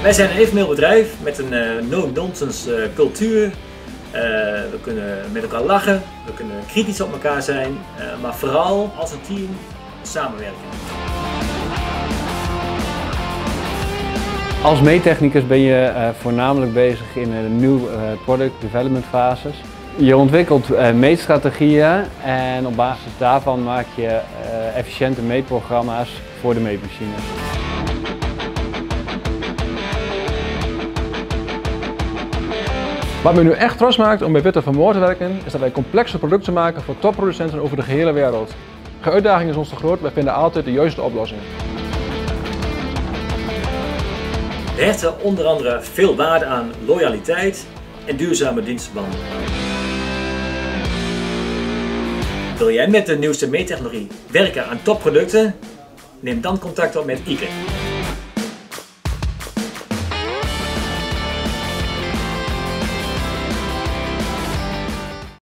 Wij zijn een informeel bedrijf met een no-nonsense cultuur. We kunnen met elkaar lachen, we kunnen kritisch op elkaar zijn, maar vooral als een team samenwerken. Als meettechnicus ben je voornamelijk bezig in de nieuw product development fases. Je ontwikkelt meetstrategieën en op basis daarvan maak je efficiënte meetprogramma's voor de meetmachines. Wat mij nu echt trots maakt om bij Witte van Moor te werken, is dat wij complexe producten maken voor topproducenten over de gehele wereld. De uitdaging is ons te groot, wij vinden altijd de juiste oplossing. We hechten onder andere veel waarde aan loyaliteit en duurzame dienstverbanden. Wil jij met de nieuwste meettechnologie werken aan topproducten? Neem dan contact op met IKE.